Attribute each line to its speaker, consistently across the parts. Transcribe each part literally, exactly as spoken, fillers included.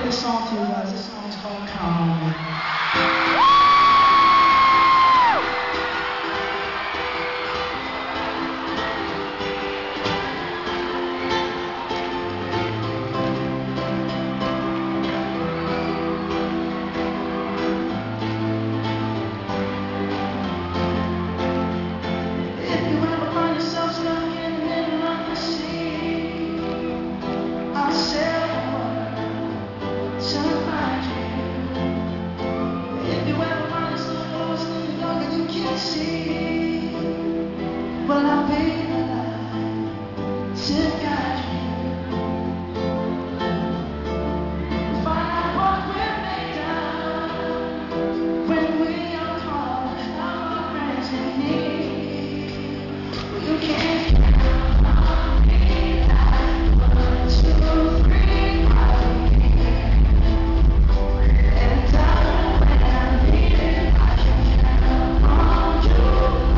Speaker 1: this song to you guys. This song's called Count on Me. Well, I'll be alive to guide you. Find out what we're made of when we are called our friends in need. You can't count on me like one, two, three, I can. And darling, when I need it, I can count on you.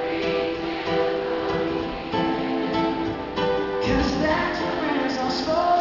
Speaker 1: That's what friends are supposed to do.